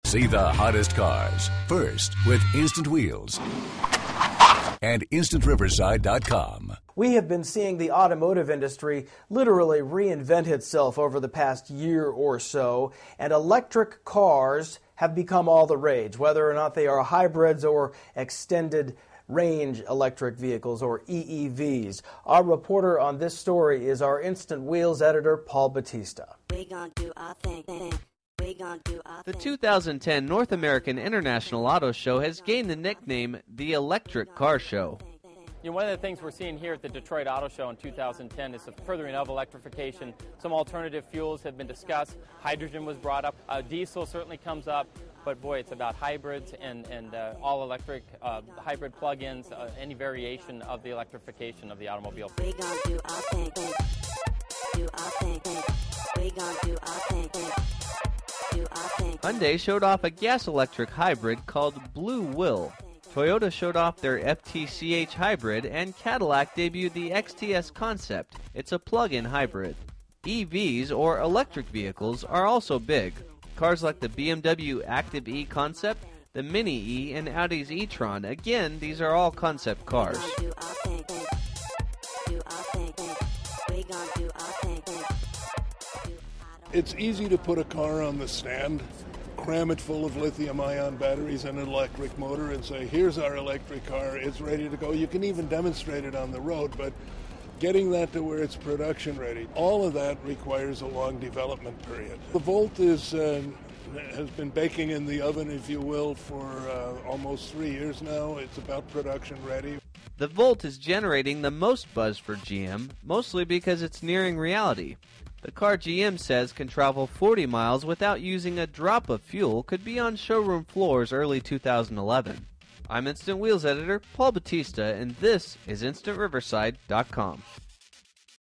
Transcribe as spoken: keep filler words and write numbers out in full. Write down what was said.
See the hottest cars first with Instant Wheels and instant riverside dot com. We have been seeing the automotive industry literally reinvent itself over the past year or so, and electric cars have become all the rage, whether or not they are hybrids or extended range electric vehicles, or E E Vs. Our reporter on this story is our Instant Wheels editor, Paul Batista. We gonna do our thing. We gonna do our The thing. two thousand ten North American International Auto Show has gained the nickname the Electric Car Show. You know, one of the things we're seeing here at the Detroit Auto Show in two thousand ten is the furthering of electrification. Some alternative fuels have been discussed. Hydrogen was brought up. Uh, diesel certainly comes up. But boy, it's about hybrids and, and uh, all-electric uh, hybrid plug-ins, uh, any variation of the electrification of the automobile. We gonna do our thing. Do our thing. We gonna do our thing. Do our thing. Hyundai showed off a gas-electric hybrid called Blue Will. Toyota showed off their F T C H hybrid, and Cadillac debuted the X T S Concept. It's a plug-in hybrid. E Vs, or electric vehicles, are also big. Cars like the B M W Active E Concept, the Mini E, and Audi's e-tron. Again, these are all concept cars. Do our thing. Do our thing. We gonna do our thing. It's easy to put a car on the stand, cram it full of lithium-ion batteries and an electric motor and say, here's our electric car, it's ready to go. You can even demonstrate it on the road, but getting that to where it's production ready, all of that requires a long development period. The Volt is uh, has been baking in the oven, if you will, for uh, almost three years now. It's about production ready. The Volt is generating the most buzz for G M, mostly because it's nearing reality. The car G M says can travel forty miles without using a drop of fuel could be on showroom floors early two thousand eleven. I'm Instant Wheels editor Paul Batista, and this is instant riverside dot com.